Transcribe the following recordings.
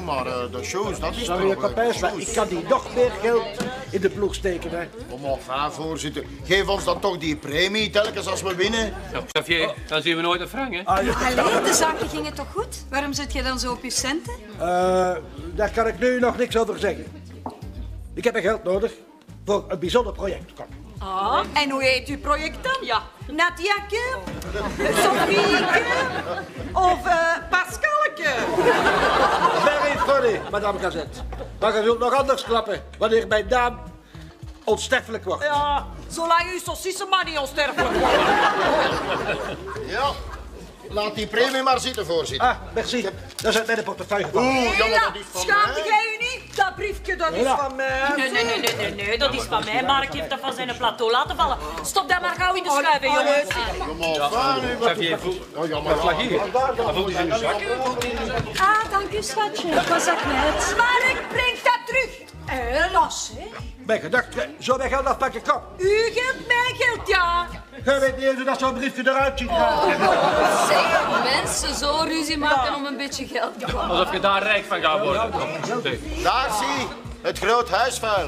maar de shows, dat is Sorry, Kapijs, maar ik kan niet nog meer geld in de ploeg steken, hè. Kom op, hè, voorzitter. Geef ons dan toch die premie, telkens als we winnen. Ja, Xavier, dan zien we nooit een frank, hè? Allee, de zaken gingen toch goed? Waarom zit je dan zo op je centen? Daar kan ik nu nog niks over zeggen. Ik heb mijn geld nodig voor een bijzonder project. Kom. Ah, en hoe heet uw project dan? Ja. Nadiake? Sofieke? Of Pascalke? Very funny, madame Gazette. Maar je zult nog anders klappen wanneer mijn naam onsterfelijk wordt. Ja, zolang uw saucissen maar niet onsterfelijk worden. Ja, laat die premie maar zitten, voorzitter. Ah, merci. Dat is uit mijn portefeuille gevallen. Oeh, jammer, dat is van Schaamt mij. jij u niet? Dat briefje, dat is van mij. Nee, dat is van mij. Mark heeft dat van zijn plateau laten vallen. Stop dat maar gauw in de schuiven, jongens. Kom op, hè, nu wat... Xavier, Oh, jammer. lag hier. Wat voelt hij in uw zak? Ah, dank u, schatje. Ik was dat kwijt. Mark, breng dat terug. Las, hè. Mijn gedacht, zo mijn geld afpakken, kom. Uw geld, mijn geld, ja. Jij weet niet eens hoe dat zo'n briefje eruit ziet gaan. Zeg, mensen zo ruzie maken om een beetje geld te komen. Alsof je daar rijk van gaat worden. Nee. Daar zie, het groot huisvuil.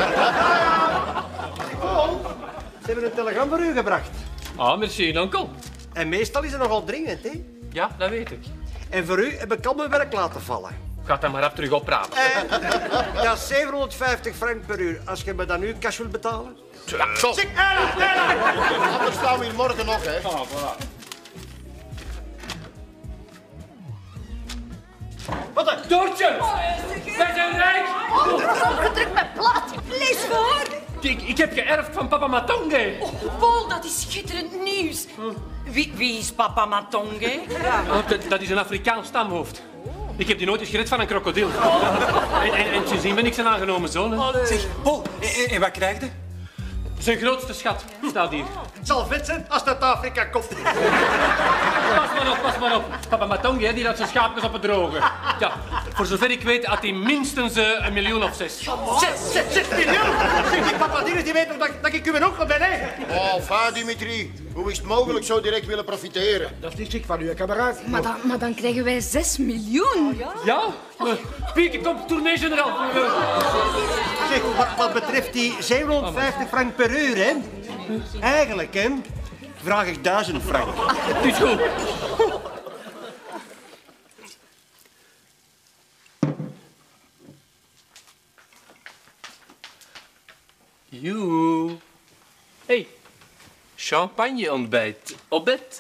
Ze hebben een telegram voor u gebracht. Ah, merci, onkel. En meestal is het nogal dringend, hè? Ja, dat weet ik. En voor u heb ik al mijn werk laten vallen. Ga dan maar af terug oprapen. Ja, 750 frank per uur. Als je me dan nu cash wilt betalen. Ja, zo. Anders staan we hier morgen nog, hè. Wat een Doortje! Wij zijn rijk! Gedrukt met plat. Lees voor. Ik heb geërfd van papa Matonge. Paul, dat is schitterend nieuws. Wie is papa Matonge? Dat is een Afrikaans stamhoofd. Ik heb die nooit eens gered van een krokodil. En sindsdien ben ik zijn aangenomen zoon. Hè. Zeg, Paul, en wat krijg je? Zijn grootste schat staat hier. Het zal vet zijn als dat Afrika komt. Pas maar op. Papa Matonge, die laat zijn schaapjes op het droge. Ja, voor zover ik weet had hij minstens 1 miljoen of 6. 6 miljoen! Zeg, die papa die weet nog dat ik uw onkel ben, hè? Oh, enfin, Dimitri. Hoe is het mogelijk zo direct willen profiteren? Dat is niet ziek van u, hè, kameraad. Maar dan krijgen wij 6 miljoen. Ja? Pieke, kom, tournee-generaal. Zeg, wat betreft die 750 frank per uur, hè? Eigenlijk, hè, vraag ik 1000 frank. Het is goed. Joe. Hey, champagne-ontbijt. Op bed.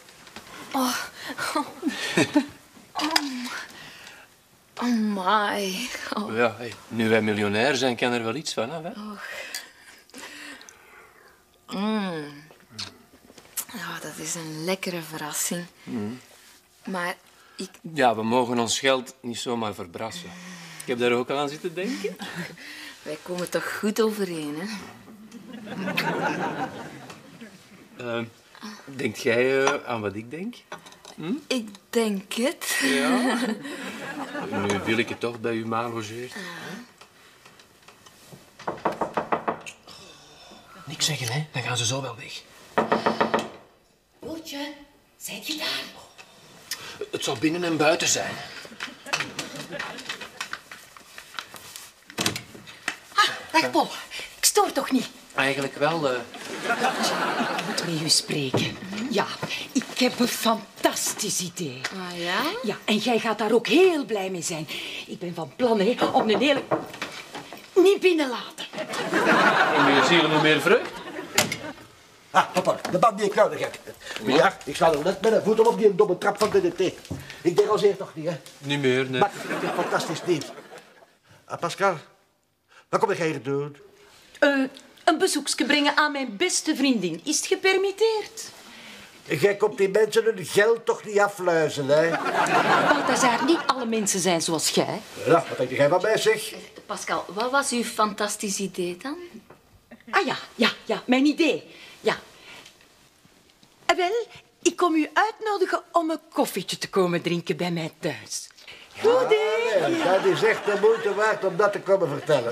Oh my. Oh. Ja, hey, nu wij miljonair zijn, kan er wel iets van af, hè? Ja, dat is een lekkere verrassing. Maar ik... Ja, we mogen ons geld niet zomaar verbrassen. Ik heb daar ook al aan zitten denken. Wij komen toch goed overeen, hè? Denkt jij aan wat ik denk? Ik denk het. Ja. Nu wil ik het toch bij u maar logeert. Niks zeggen, hè? Dan gaan ze zo wel weg. Boeltje, zijt je daar? Het zal binnen en buiten zijn. Dag Paul, ik stoor toch niet? Eigenlijk wel. Ik moet met u spreken. Ja, ik heb een fantastisch idee. Ah ja? Ja, en jij gaat daar ook heel blij mee zijn. Ik ben van plan hè, om een hele... niet binnenlaten. Hoe meer zielen, hoe meer vreugd. Ah, papa, de band die ik nodig heb. Ja, ik sta er net met een voet op die domme trap van DDT. Ik derangeer toch niet, hè? Niet meer, nee. Maar ik vind het fantastisch niet. Ah, Pascal, wat kom jij hier doen? Een bezoekje brengen aan mijn beste vriendin. Is het gepermitteerd? Jij komt die mensen hun geld toch niet afluizen, hè? Balthazar, niet alle mensen zijn zoals jij. Ja, wat denk jij van mij, zeg? Pascal, wat was uw fantastisch idee dan? Ah ja, mijn idee. Ja. Wel, ik kom u uitnodigen om een koffietje te komen drinken bij mij thuis. Goed, hè? Nee, dat is echt de moeite waard om dat te komen vertellen.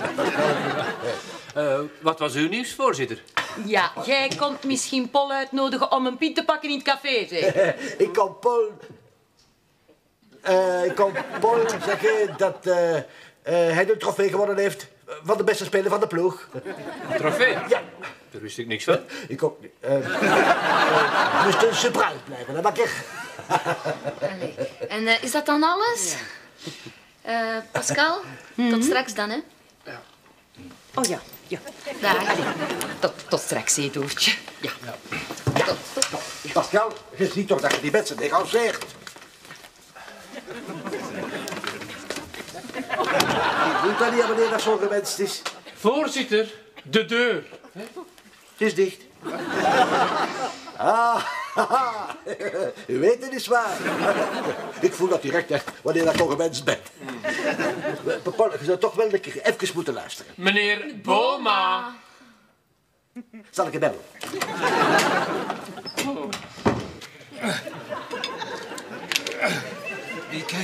Wat was uw nieuws, voorzitter? Ja, jij komt misschien Paul uitnodigen om een pint te pakken in het café, zeg. Ik kan Paul... Ik kon Paul zeggen dat hij de trofee gewonnen heeft van de beste speler van de ploeg. Een trofee? Ja. Daar wist ik niks van. Ik ook niet. Moest een surprise blijven, hè, bakker? Allee. En is dat dan alles? Pascal, tot straks dan, hè? Oh ja, ja. Dag. Tot straks, hè, Doortje. Ja. Pascal, je ziet toch dat je die mensen derangeert. Je doet dat niet wanneer dat zo gewenst is. Voorzitter, de deur. Het is dicht. Ah, haha. U weet het is waar. Ik voel dat direct, hè, wanneer dat ongewenst bent. Paul, je zou toch wel even moeten luisteren. Meneer Boma. Zal ik je bellen? Mieke?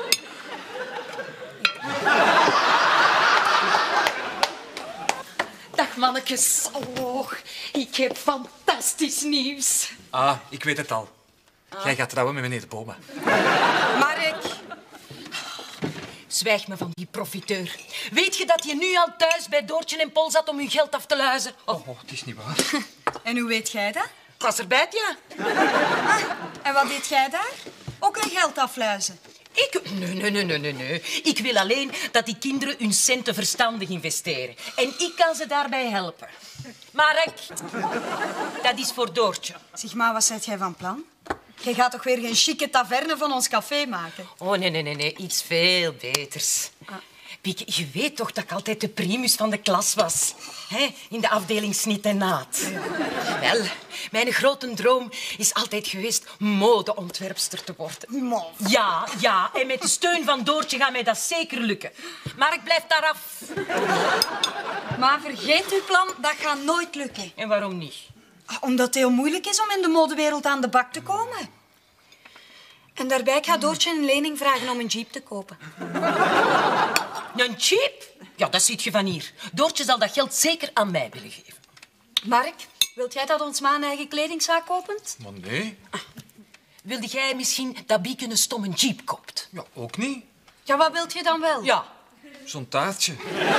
Dag, mannetjes. Oh, ik heb fantastisch nieuws. Ah, ik weet het al. Jij gaat trouwen met meneer de Boma. Mark. Zwijg me van die profiteur. Weet je dat je nu al thuis bij Doortje en Paul zat om hun geld af te luizen? Oh, het is niet waar. En hoe weet jij dat? Ik was erbij, ja. En wat deed jij daar? Ook een geld afluizen? Nee. Ik wil alleen dat die kinderen hun centen verstandig investeren. En ik kan ze daarbij helpen. Mark, dat is voor Doortje. Zeg maar, wat zet jij van plan? Jij gaat toch weer geen chique taverne van ons café maken? Oh, nee. Iets veel beters. Pieke, je weet toch dat ik altijd de primus van de klas was? Hè? In de afdeling snit en naad. Wel, mijn grote droom is altijd geweest modeontwerpster te worden. Ja, en met de steun van Doortje gaat mij dat zeker lukken. Maar ik blijf daar af. Maar vergeet uw plan, dat gaat nooit lukken. En waarom niet? Omdat het heel moeilijk is om in de modewereld aan de bak te komen. En daarbij gaat Doortje een lening vragen om een jeep te kopen. Een jeep? Ja, dat ziet je van hier. Doortje zal dat geld zeker aan mij willen geven. Mark, wilt jij dat ons ma een eigen kledingzaak opent? Maar nee. Wilde jij misschien dat Bieke een stomme jeep koopt? Ja, ook niet. Ja, wat wilt je dan wel? Ja. Zo'n taartje.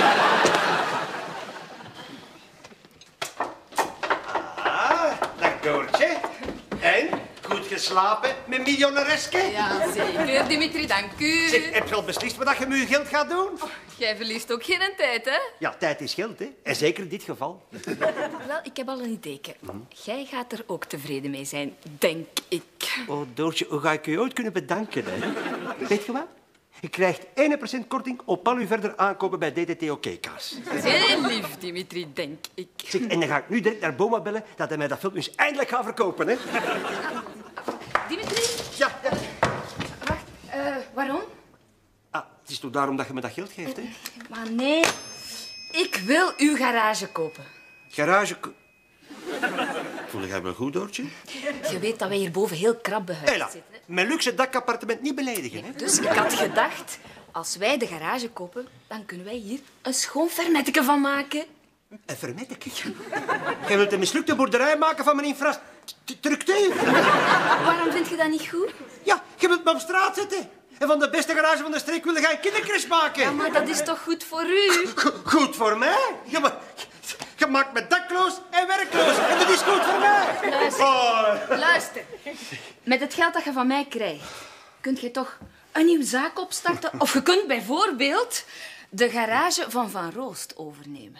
Dag Doortje. En? Goed geslapen, mijn miljonareske? Ja, zeker. Dimitri, dank u. Zeg, heb je al beslist wat je met je geld gaat doen? Jij verliest ook geen tijd, hè? Ja, tijd is geld, hè. En zeker in dit geval. Wel, ik heb al een idee. Jij gaat er ook tevreden mee zijn, denk ik. Oh, Doortje, hoe ga ik je ooit kunnen bedanken, hè? Weet je wat? Je krijgt 1% korting op al uw verder aankopen bij DDT OK-kaas. Heel lief, Dimitri, denk ik. Zeg, en dan ga ik nu direct naar Boma bellen dat hij mij dat filmpje eindelijk gaat verkopen, hè? Dimitri? Ja. Wacht, waarom? Ah, het is toch daarom dat je me dat geld geeft, hè? Maar nee, ik wil uw garage kopen. Garage... Voel jij wel goed, Doortje? Je weet dat wij hierboven heel krap behuisd Hela, zitten. Hè? mijn luxe dakappartement niet beledigen, hè? Dus ik had gedacht, als wij de garage kopen, dan kunnen wij hier een schoon fermetje van maken. Een vermetje? Jij wilt een mislukte boerderij maken van mijn infrastructuur? Waarom vind je dat niet goed? Ja, je wilt me op straat zetten. En van de beste garage van de streek wil je een kindercrash maken. Ja, maar dat is toch goed voor u? Goed voor mij? Ja, maar je maakt me dakloos en werkloos. En dat is goed voor mij. Luister. Met het geld dat je van mij krijgt, kun je toch een nieuwe zaak opstarten? Of je kunt bijvoorbeeld de garage van Van Roost overnemen.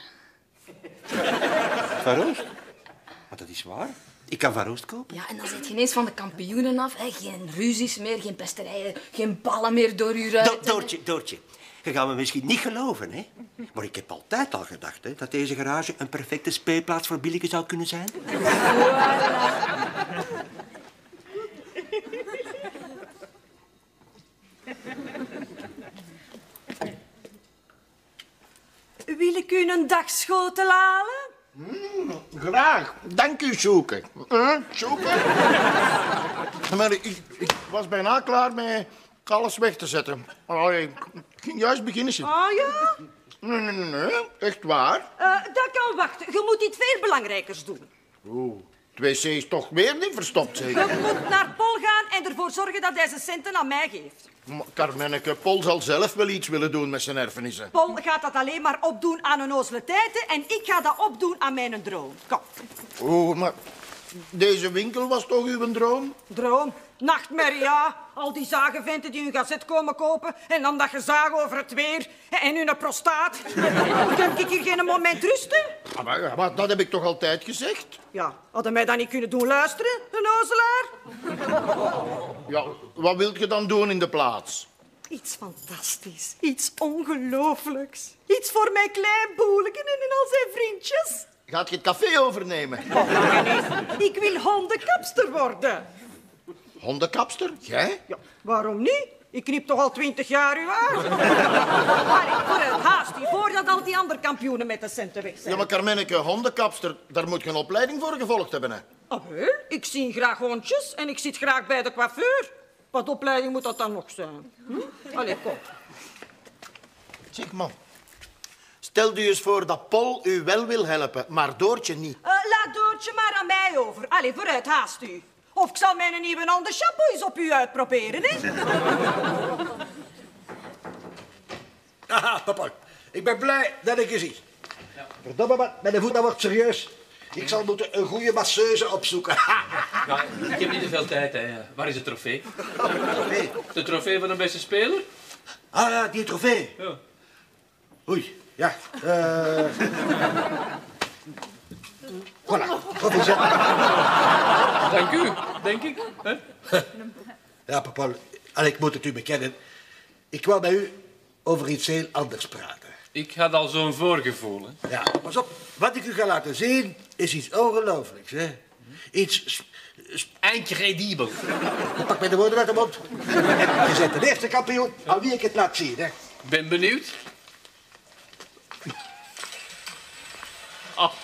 Van Roost? Maar dat is waar. Ik kan Van Roost kopen. Ja, en dan zit je ineens van de kampioenen af. Hè. Geen ruzies meer, geen pesterijen, geen ballen meer door je ruiten. Doortje. Je gaat me misschien niet geloven, hè? Maar ik heb altijd al gedacht hè, dat deze garage een perfecte speelplaats voor Bieleke zou kunnen zijn. Wil ik u een dagschotel halen? Graag. Dank u, Sjoeke. Sjoeke? Maar ik was bijna klaar met alles weg te zetten. Ik ging juist beginnen zitten. Oh ja? Nee. Echt waar? Dat kan wachten. Je moet iets veel belangrijkers doen. Oeh, het wc is toch weer niet verstopt, zeker? Je moet naar Pol gaan en ervoor zorgen dat hij zijn centen aan mij geeft. Maar Carmenneke, Paul zal zelf wel iets willen doen met zijn erfenissen. Paul gaat dat alleen maar opdoen aan een onnozele tijden en ik ga dat opdoen aan mijn droom. Kom. Oh, maar deze winkel was toch uw droom? Droom? Nachtmerrie, ja. Al die zagenventen die hun gazet komen kopen en dan dat gezaag over het weer en hun prostaat. Kan ik hier geen moment rusten? Maar dat heb ik toch altijd gezegd? Ja, hadden mij dat niet kunnen doen luisteren, een ozelaar? Ja, wat wilt je dan doen in de plaats? Iets fantastisch, iets ongelooflijks. Iets voor mijn klein boeleken en al zijn vriendjes. Gaat je het café overnemen? Ik wil hondenkapster worden. Hondenkapster? Jij? Ja, waarom niet? Ik knip toch al 20 jaar uw haar. Allee, vooruit, haast u, voordat al die andere kampioenen met de centen weg zijn. Ja, maar Carmenneke, hondenkapster, daar moet je een opleiding voor gevolgd hebben, hè? Ah, wel? Ik zie graag hondjes en ik zit graag bij de coiffeur. Wat opleiding moet dat dan nog zijn? Allee, kom. Zeg, man. Stel u eens voor dat Paul u wel wil helpen, maar Doortje niet. Laat Doortje maar aan mij over. Allee, vooruit, haast u. Of ik zal mijn nieuwe hondenshampoo eens op u uitproberen, hè? Haha, papa. Ik ben blij dat ik je zie. Verdomme, man. Mijn voet, dat wordt serieus. Ik zal moeten een goede masseuse opzoeken. Ja, ik heb niet te veel tijd, hè. Waar is de trofee? De trofee van de beste speler? Ah ja, die trofee. Ja. Oei, ja. Voilà, trofee zet. Dank u, denk ik. Hè? Ja, papa, ik moet het u bekennen. Ik wou met u over iets heel anders praten. Ik had al zo'n voorgevoel, hè. Ja, pas op. Wat ik u ga laten zien is iets ongelooflijks, hè. Iets... Incredibel. Pak mij de woorden uit de mond. Je bent de eerste kampioen aan wie ik het laat zien, hè. Ben benieuwd. Oh.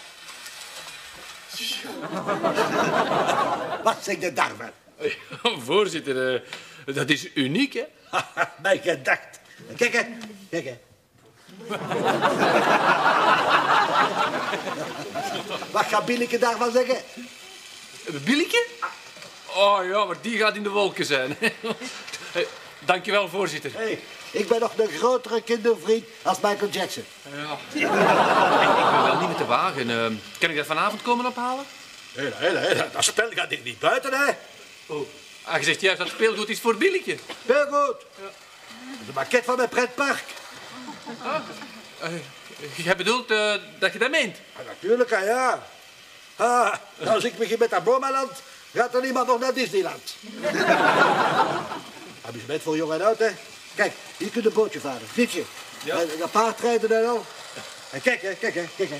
Wat zeg je daarvan? Voorzitter, dat is uniek, hè? Mijn gedacht. Kijk, hè. Kijk, hè. Wat gaat Bieleke daarvan zeggen? Bieleke? Oh ja, maar die gaat in de wolken zijn. Dankjewel, voorzitter. Hey, ik ben nog een grotere kindervriend als Michael Jackson. Ja. Ik ben wel niet met de wagen. Kan ik dat vanavond komen ophalen? Hé, dat spel gaat hier niet buiten, hè. Oh. Ah, je zegt juist dat speelgoed is voor Bieleke. Speelgoed? Ja. De maquette van mijn pretpark. Jij bedoelt dat je dat meent? Ja, natuurlijk, ja. Als ik begin met dat Bomaland, gaat er niemand nog naar Disneyland. Amusement voor jong en oud, hè. Kijk, hier kun je een bootje varen, fietsje. Ja. En paardrijden en al. En kijk, hè, kijk, hè, kijk, hè.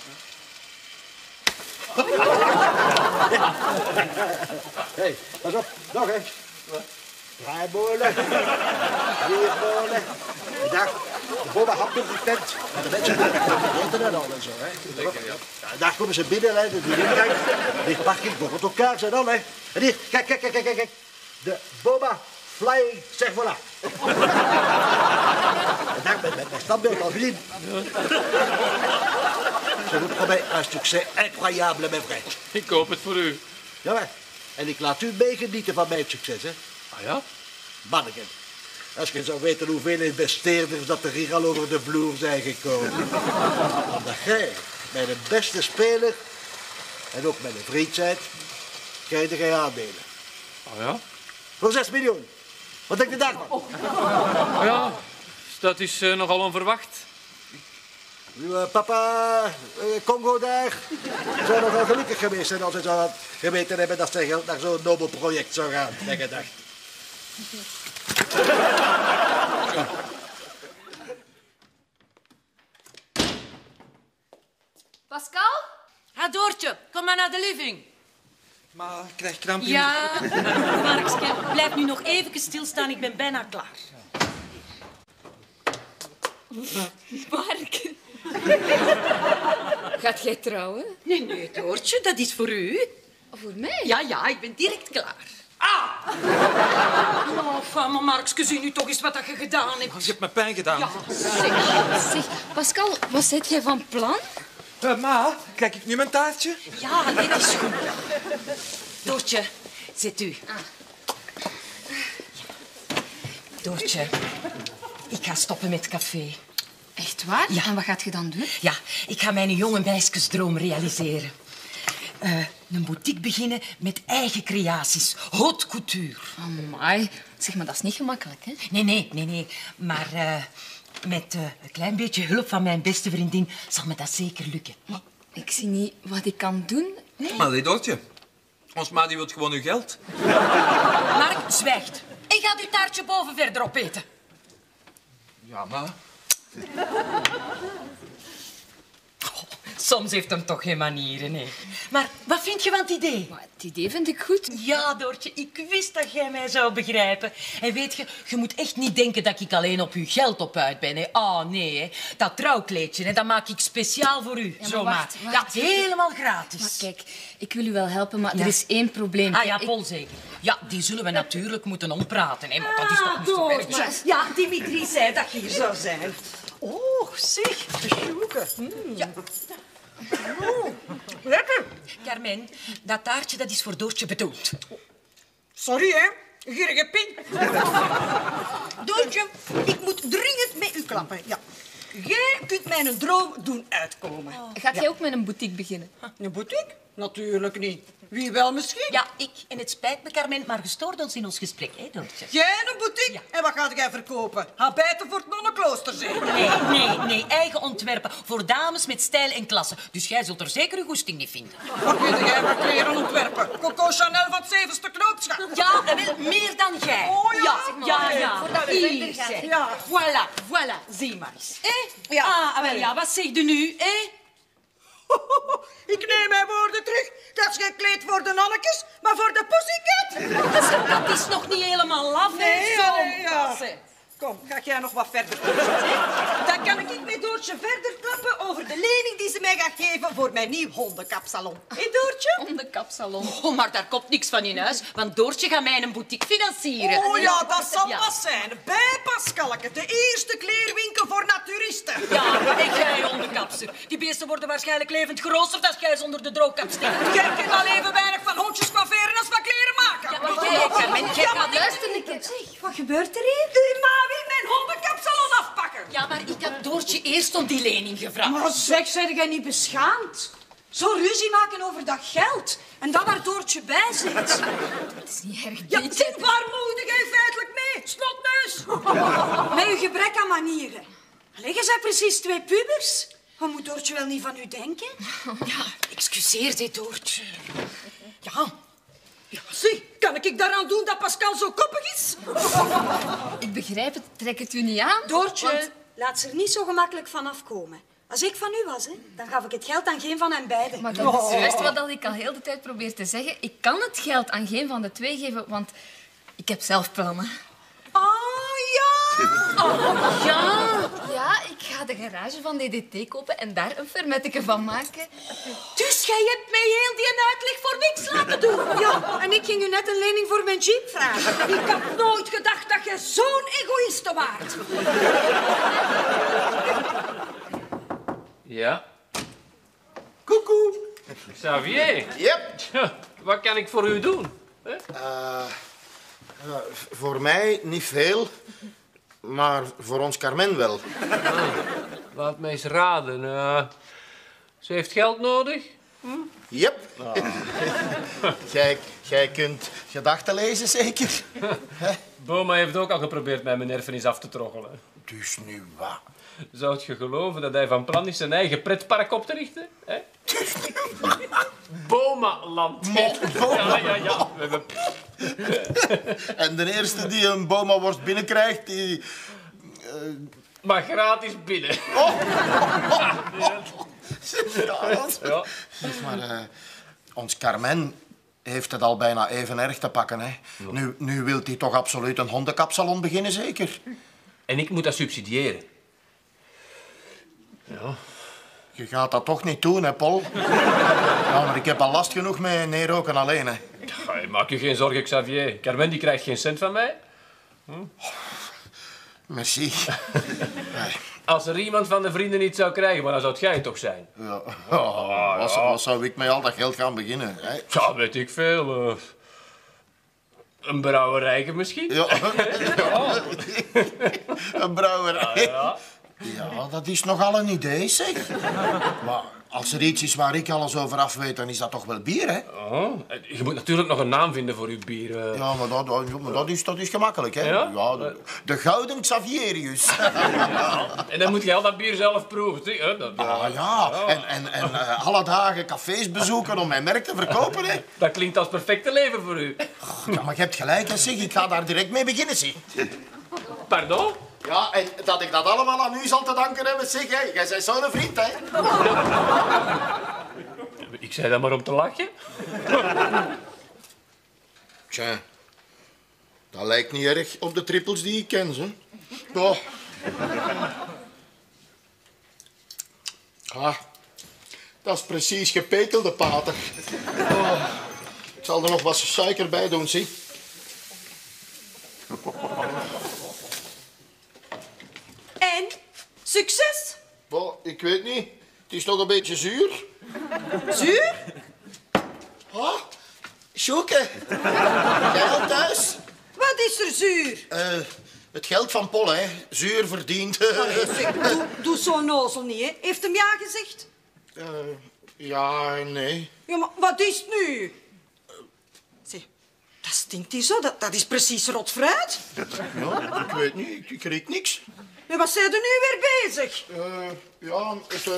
Hey, pas op, nog eens. Draaibolen, weerbolen. Daar, de Boba hamburgertent. De mensen eten en al en zo, hè. Lekker, ja. Daar komen ze binnen, hè, die ingang. Die parking borrelt elkaar en al, hè. En hier, kijk. De Boba Flying Cerf-Volant. En daar met mijn standbeeld al gezien. Je moet voor mij een succes incroyable, mijn vriend. Ik hoop het voor u. Ja, maar. En ik laat u meegenieten van mijn succes, hè. Ah ja? Manneken, als je zou weten hoeveel investeerders dat er hier al over de vloer zijn gekomen. Omdat jij mijn beste speler en ook mijn vriend bent, krijg je aandelen. Ah ja? Voor 6 miljoen. Wat denk je daarvan? Ah ja, dat is nogal onverwacht. Uw papa, Congo daar, zou nog wel gelukkig geweest zijn als hij zou geweten hebben dat zijn geld naar zo'n nobel project zou gaan, mijn gedacht. Pascal? Doortje, kom maar naar de living. Maar ik krijg kramp in Ja, Markske, blijf nu nog even stilstaan. Ik ben bijna klaar. Mark. Gaat jij trouwen? Nee, Doortje, dat is voor u. Voor mij? Ja, ik ben direct klaar. Oh, maar Markske, zie nu toch eens wat je gedaan hebt. Je hebt me pijn gedaan. Ja, Zeg, Pascal, wat zet jij van plan? Ma, krijg ik nu mijn taartje? Ja, dit is goed. Doortje, zet u. Doortje, ik ga stoppen met café. Echt waar? Ja. En wat gaat je dan doen? Ja, ik ga mijn jonge meisjesdroom realiseren. Een boutique beginnen met eigen creaties. Haute couture. Amai. Zeg maar, dat is niet gemakkelijk, hè? Nee. Maar met een klein beetje hulp van mijn beste vriendin zal me dat zeker lukken. Maar ik zie niet wat ik kan doen. Nee. Maar Doortje, ons ma die wil gewoon uw geld. Mark, zwijgt. En gaat uw taartje boven verder opeten. Ja, maar... Soms heeft hem toch geen manieren, hè. Maar wat vind je van het idee? Maar het idee vind ik goed. Ja, Doortje, ik wist dat jij mij zou begrijpen. En weet je, je moet echt niet denken dat ik alleen op uw geld op uit ben, hè. Ah, nee, hè. Dat trouwkleedje, hè, dat maak ik speciaal voor u. Ja, Zo wacht. Ja, helemaal gratis. Maar kijk, ik wil u wel helpen, maar Ja. er is één probleem. Ah ja, Ik- Paul zeker. Ja, die zullen we natuurlijk moeten ompraten, hè. Maar dat is toch niet zo erg. Doortje. Ja, Dimitri zei dat je hier zou zijn. Oh, zeg, besjoeken. Ja. Lekker. Carmen, dat taartje dat is voor Doortje bedoeld. Sorry, hè. Gierige pin. Doortje, ik moet dringend met u klappen. Ja. Jij kunt mijn droom doen uitkomen. Gaat jij ook met een boutique beginnen? Een boutique? Natuurlijk niet. Wie wel misschien? Ja, ik. En het spijt me, Carmen, maar je stoort ons in ons gesprek, hè, Doortje? Jij een boutique? Ja. En wat gaat jij verkopen? Habijten voor het nonnenklooster zeker? Nee. Eigen ontwerpen voor dames met stijl en klasse. Dus jij zult er zeker uw goesting niet vinden. Wat weet jij maar kleren ontwerpen? Coco Chanel van het 7e knoopsgat. Ja, wel meer dan jij. Oh ja, ja. Voordat we Hier, verder gaan. zeg. Ja. Voilà. Zie maar eens. Ja. Wel ja, wat zegt u nu, hè? Ik neem mijn woorden terug. Dat is geen kleed voor de nonnetjes, maar voor de pussycat. Dat is nog niet helemaal af, hè? Nee, Zo. ja. Kom, ga jij nog wat verder. Dan kan ik met Doortje verder klappen over de lening die ze mij gaat geven voor mijn nieuw hondenkapsalon. Hé, Doortje? Hondenkapsalon. Oh, maar daar komt niks van in huis, want Doortje gaat mij een boutique financieren. Oh ja, dat zal Ja. wat zijn. Bij Pascalke, de eerste kleerwinkel voor naturisten. Ja, en jij, hondenkapster. Die beesten worden waarschijnlijk levend geroosterd als jij ze onder de droogkap steekt. Jij kent al even weinig van hondjes coifferen als van kleren maken. Ja, maar jij, Carmen, jij gaat... Luister een keer. Zeg, wat gebeurt er hier? Die ma wil mijn hondenkapsalon afpakken. Ja, maar ik had Doortje eerst om die lening gevraagd. Maar zeg, zijn jij niet beschaamd? Zo ruzie maken over dat geld. En dan waar Doortje bij zit. Het is niet erg Ja, beetje. zeg, waar moedig jij feitelijk mee? Snotneus. Met uw gebrek aan manieren. Allee, je zijn precies twee pubers. Wat moet Doortje wel niet van u denken? Ja, excuseer dit, Doortje. Ja, Zie, kan ik daaraan doen dat Pascal zo koppig is? Ik begrijp het, trek het u niet aan. Doortje, want- laat ze er niet zo gemakkelijk van afkomen. Als ik van u was, hè, dan gaf ik het geld aan geen van hen beiden. Maar dat is juist wat ik al heel de tijd probeer te zeggen. Ik kan het geld aan geen van de twee geven, want ik heb zelf plannen. Ah, ja. Ja, ik ga de garage van DDT kopen en daar een fermetje van maken. Dus jij hebt mij heel die uitleg voor niks laten doen. Ja, en ik ging u net een lening voor mijn jeep vragen. Ik had nooit gedacht dat je zo'n egoïste waart. Ja? Koekoe. Xavier, Yep. wat kan ik voor u doen? Voor mij niet veel, maar voor ons Carmen wel. Laat mij eens raden. Ze heeft geld nodig? Yep. Jij kunt gedachten lezen, zeker? Boma heeft ook al geprobeerd mij mijn erfenis af te troggelen. Dus nu wat? Zou je geloven dat hij van plan is zijn eigen pretpark op te richten? Hè? Boma-land. Ja. We hebben... En de eerste die een Boma-worst binnenkrijgt, die... Maar gratis binnen. Ja. Zeg maar, ons Carmen heeft het al bijna even erg te pakken. Hè. Nu wil hij toch absoluut een hondenkapsalon beginnen, zeker? En ik moet dat subsidiëren. Ja. Je gaat dat toch niet doen, hè, Paul? Ja, maar ik heb al last genoeg met neerroken alleen, hè. Ja, maak je geen zorgen, Xavier. Carmen die krijgt geen cent van mij. Merci. Als er iemand van de vrienden niet zou krijgen, maar dan zou het jij toch zijn. Ja. Wat zou ik met al dat geld gaan beginnen? Hè? Ja, weet ik veel. Een brouwerij misschien? Ja. Een brouwerij. Ja. Ja, dat is nogal een idee, zeg. Maar als er iets is waar ik alles over af weet, dan is dat toch wel bier, hè? Oh, je moet natuurlijk nog een naam vinden voor uw bier. Ja, maar dat is gemakkelijk, hè? Ja? De Gouden Xaverius. En dan moet je al dat bier zelf proeven, zeg. Hè? Ja. En alle dagen cafés bezoeken om mijn merk te verkopen, hè? Dat klinkt als perfecte leven voor u. Ja, maar je hebt gelijk, hè, zeg. Ik ga daar direct mee beginnen, zeg. Pardon? Ja, en dat ik dat allemaal aan u zal te danken hebben, zeg. Hè. Jij bent zo'n vriend, hè? Ik zei dat maar om te lachen. Tja, dat lijkt niet erg op de trippels die ik ken, hè. Oh. Ah, dat is precies gepekelde pater. Oh. Ik zal er nog wat suiker bij doen, zie. En? Succes? Oh, ik weet niet. Het is nog een beetje zuur. Zuur? Ah, Sjoeke. Jij al thuis? Wat is er zuur? Het geld van Pol, hè. Zuur verdiend. Doe zo nozel niet, hè. Heeft hem ja gezegd? Ja en nee. Ja, maar wat is het nu? Zeg, dat stinkt hier zo. Dat is precies rot fruit. Ja, ik weet niet. Ik riek niks. En wat zijn er nu weer bezig? Ja,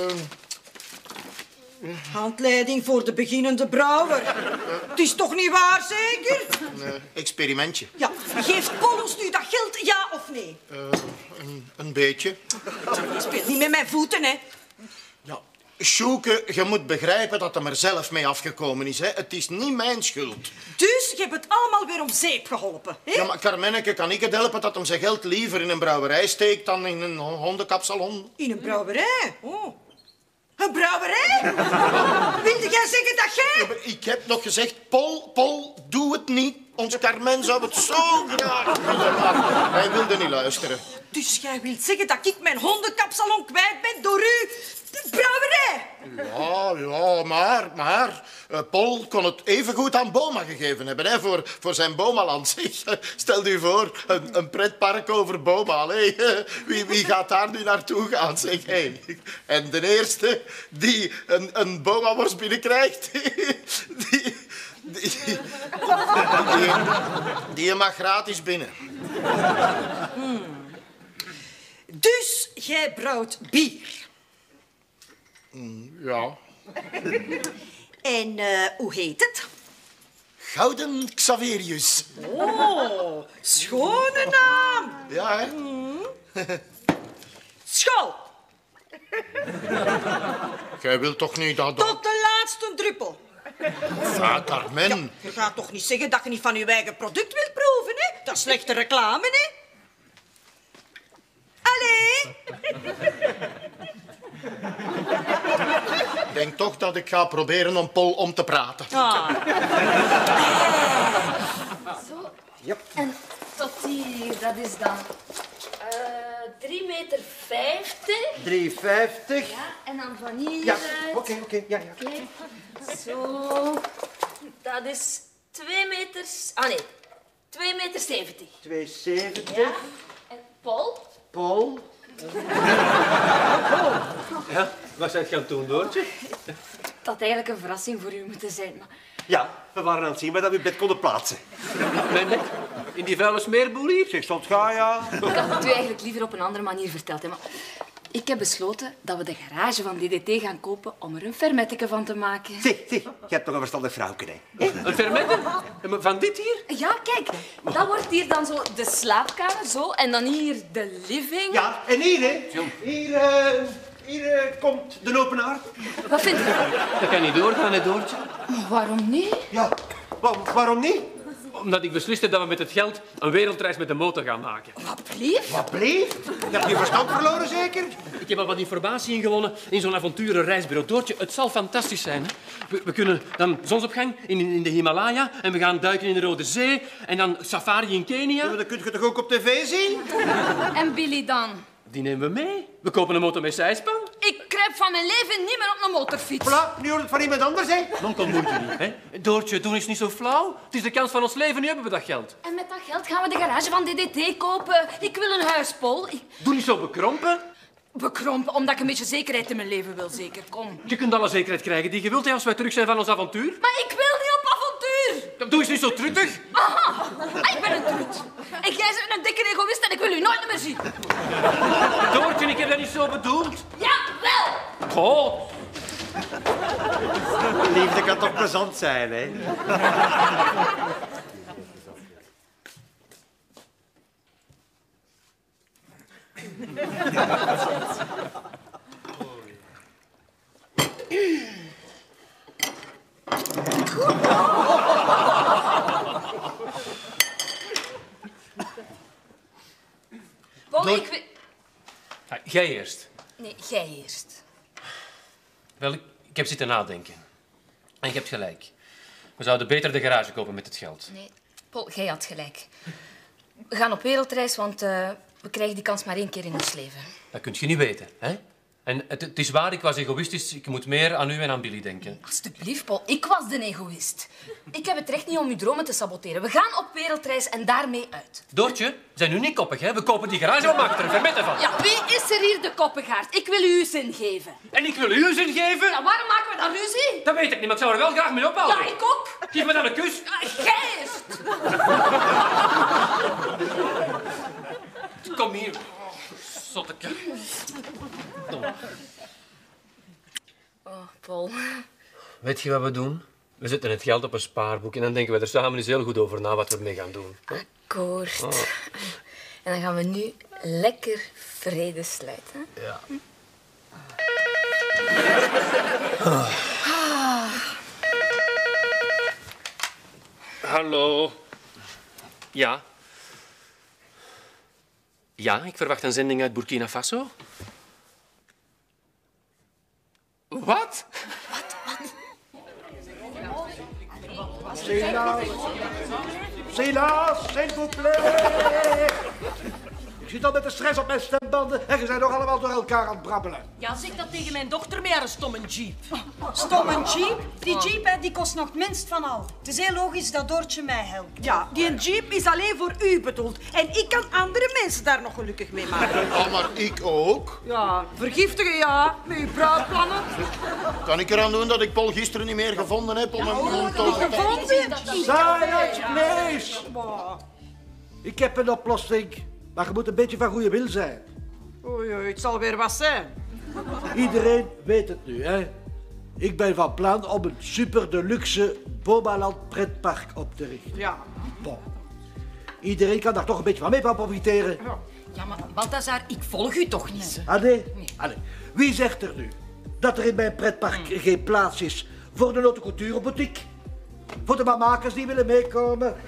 Handleiding voor de beginnende brouwer. Het is toch niet waar, zeker? een experimentje. Ja, geeft Paul ons nu dat geld, ja of nee? Een beetje. Je speelt niet met mijn voeten, hè. Ja. Sjoeke, je moet begrijpen dat hem er zelf mee afgekomen is, hè. Het is niet mijn schuld. Dus je hebt het allemaal weer om zeep geholpen, hè? Ja, maar Carmenneke, kan ik het helpen dat hem zijn geld liever in een brouwerij steekt dan in een hondenkapsalon? In een brouwerij? Oh. Een brouwerij? Wilde jij zeggen dat jij... Ja, maar ik heb nog gezegd, Pol, doe het niet. Ons Carmen zou het zo graag willen, maar hij wilde niet luisteren. Dus jij wilt zeggen dat ik mijn hondenkapsalon kwijt ben door u... de brouwerij? Ja, maar Pol kon het evengoed aan Boma gegeven hebben, hè, voor zijn Bomaland. Stel u voor, een pretpark over Boma. Allee, wie gaat daar nu naartoe gaan, zeg? Hey. En de eerste die een Boma-worst binnenkrijgt, die mag gratis binnen. Dus jij brouwt bier. Ja. En hoe heet het? Gouden Xaverius. Oh, schone naam. Ja, hè? School. Jij wilt toch niet dat... Tot de laatste druppel. Ja, Carmen. Je gaat toch niet zeggen dat je niet van je eigen product wilt proeven, hè? Dat is slechte reclame, hè? Allee. Ik denk toch dat ik ga proberen om Pol om te praten. Ah. Zo. Yep. En tot hier, dat is dan 3,50 meter. 3,50. Ja, en dan van hier Ja, uit. oké, ja. Kijk, zo. Dat is 2 meters... Ah nee, 2,70 meter. 2,70. Ja. En Paul? Ja, wat zijn je aan het doen, Doortje? Dat had eigenlijk een verrassing voor u moeten zijn, maar... Ja, we waren aan het zien waar we uw bed konden plaatsen. Mijn bed? In die vuile smeerboel hier? Zeg, stond ga, ja. Ik had het u eigenlijk liever op een andere manier verteld, hè, maar... Ik heb besloten dat we de garage van DDT gaan kopen om er een fermetteke van te maken. Zeg, je hebt toch een verstandig vrouwke, hè? Een fermette? Van dit hier? Ja, kijk, dat wordt hier dan zo de slaapkamer, zo, en dan hier de living. Ja, en hier, hè? Hier komt de openaar. Wat vind je? Dat kan niet doorgaan, hè, Doortje? Maar waarom niet? Ja, waarom niet? Omdat ik beslist heb dat we met het geld een wereldreis met de motor gaan maken. Wat blieft? Wat bleef? Je hebt je verstand verloren, zeker? Ik heb al wat informatie ingewonnen in zo'n avonturenreisbureau. Doortje, het zal fantastisch zijn. Hè? We kunnen dan zonsopgang in de Himalaya en we gaan duiken in de Rode Zee en dan safari in Kenia. Ja, dat kun je toch ook op tv zien? En Billy dan? Die nemen we mee. We kopen een motor met zijspan. Ik kruip van mijn leven niet meer op een motorfiets. Voilà, nu hoort het van iemand anders, hè? Dan kan moeite niet, hè? Doortje, doe eens niet zo flauw. Het is de kans van ons leven, nu hebben we dat geld. En met dat geld gaan we de garage van DDT kopen. Ik wil een huis, Paul. Doe niet zo bekrompen. Bekrompen, omdat ik een beetje zekerheid in mijn leven wil, zeker. Kom. Je kunt alle zekerheid krijgen die je wilt, hè, als wij terug zijn van ons avontuur. Maar ik wil niet op avontuur. Ja, doe eens niet zo truttig. Aha, ik ben een trut. En jij bent een dikke egoïst en ik wil u nooit meer zien. Doortje, ik heb dat niet zo bedoeld. Ja, wel. Oh. Liefde kan toch plezant zijn, hè? Paul, ik wil... Ja, jij eerst. Nee, jij eerst. Wel, ik heb zitten nadenken. En je hebt gelijk. We zouden beter de garage kopen met het geld. Nee, Paul, jij had gelijk. We gaan op wereldreis, want we krijgen die kans maar 1 keer in ons leven. Dat kun je niet weten, hè? En het is waar, ik was egoïstisch. Ik moet meer aan u en aan Billy denken. Alsjeblieft, Paul, ik was de egoïst. Ik heb het recht niet om uw dromen te saboteren. We gaan op wereldreis en daarmee uit. Doortje, we zijn nu niet koppig, hè? We kopen die garage op achter, vermet ervan. Ja, wie is er hier de koppengaard? Ik wil u zin geven. En ik wil u zin geven? Ja, waarom maken we dan ruzie? Dat weet ik niet, maar ik zou er wel graag mee ophouden. Ja, ik ook. Geef me dan een kus. Jij eerst. Kom hier. Zotteke. Oh, Paul. Weet je wat we doen? We zetten het geld op een spaarboek en dan denken we er samen eens heel goed over na wat we ermee gaan doen. Akkoord. Oh. En dan gaan we nu lekker vrede sluiten. Ja. Hallo. Ja. Ja, ik verwacht een zending uit Burkina Faso. Wat? Silence, s'il vous plaît. Ik zit al met de stress op mijn stembanden en je zijn nog allemaal door elkaar aan het brabbelen. Ja, zeg dat tegen mijn dochter met haar stomme jeep. Stomme jeep? Die jeep hè, die kost nog het minst van al. Het is heel logisch dat Doortje mij helpt. Ja, die jeep is alleen voor u bedoeld. En ik kan andere mensen daar nog gelukkig mee maken. Ja, maar ik ook. Ja, vergiftigen ja, met uw bruidplannen. Kan ik eraan doen dat ik Paul gisteren niet meer gevonden heb om hem Gevonden? Silence, please. Ik heb een oplossing, maar je moet een beetje van goede wil zijn. Oei, oei, het zal weer wat zijn. Iedereen weet het nu, hè? Ik ben van plan om een super deluxe Bobaland pretpark op te richten. Ja. Bon. Iedereen kan daar toch een beetje van mee van profiteren. Ja, maar Balthazar, ik volg u toch niet? Allee, allee. Wie zegt er nu dat er in mijn pretpark geen plaats is voor de haute couture boutique? Voor de mamakers die willen meekomen?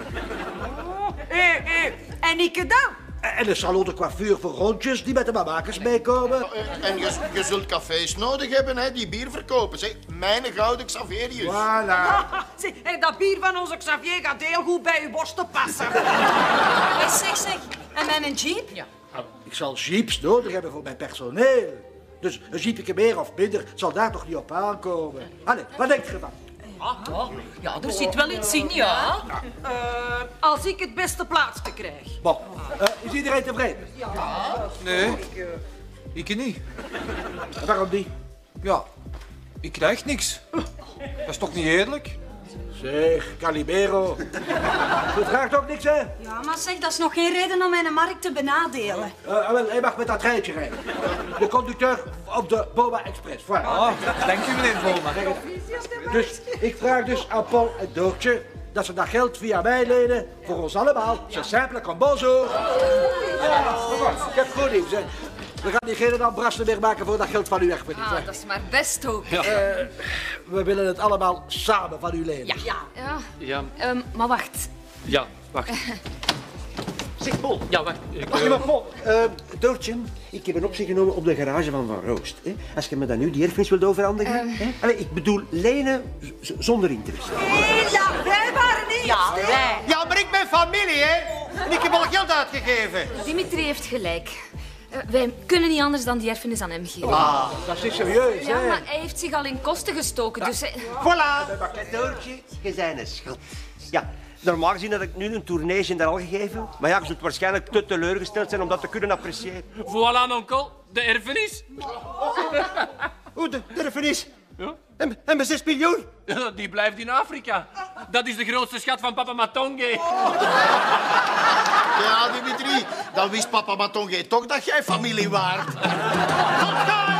En ik dan? En een salon de coiffure voor rondjes die met de mamakers meekomen? En je zult cafés nodig hebben, hè, die bier verkopen. Zeg, mijn gouden Xaverius. Voilà. Zeg, en dat bier van onze Xavier gaat heel goed bij uw borsten passen. Zeg. En mijn jeep? Ja. Ik zal jeeps nodig hebben voor mijn personeel. Dus een jeepje meer of minder zal daar toch niet op aankomen. Allee, wat denk je van? Ja, er zit wel iets in, ja. Als ik het beste plaatsje krijg. Bon, is iedereen tevreden? Nee, ik niet. En waarom niet? Ja, ik krijg niks. Dat is toch niet eerlijk? Zeg, Calimero. Je vraagt ook niks, hè? Ja, maar zeg, dat is nog geen reden om mijn markt te benadelen. Wel, hij mag met dat treintje rijden. De conducteur op de Boba Express. Voilà. Ah, dank u, meneer Boma. Dus ik vraag dus aan Paul en Doortje dat ze dat geld via mij lenen voor ons allemaal. C'est simple comme bonjour. Ja, ik heb goed nieuws, hè. We gaan diegene dan brassen weer maken voor dat geld van u erfenis. Ah, dat is maar best ook. We willen het allemaal samen van u lenen. Ja. Maar wacht. Ja, wacht. Zeg, Paul. Ja, wacht. Ja, maar Paul, Doortje, ik heb een optie genomen op de garage van Roost. Hè? Als je me dan nu die erfenis wilt overhandigen. Hè? Allee, ik bedoel lenen zonder interesse. Ja, wij waren niet. Ja, wij. Ja, maar ik ben familie, hè? En ik heb al geld uitgegeven. Dimitri heeft gelijk. Wij kunnen niet anders dan die erfenis aan hem geven. Dat is niet serieus, Ja, hè? maar hij heeft zich al in kosten gestoken, dus... Voilà! Doortje, je bent een schat. Ja, normaal gezien had ik nu een tournee generaal gegeven. Maar ja, je zult waarschijnlijk te teleurgesteld zijn om dat te kunnen appreciëren. Voilà, onkel. De erfenis. Hoe, de erfenis? Ja? En mijn 6 miljoen? Die blijft in Afrika. Dat is de grootste schat van papa Matonge. Ja, Dimitri, dan wist papa Matonge toch dat jij familie waart.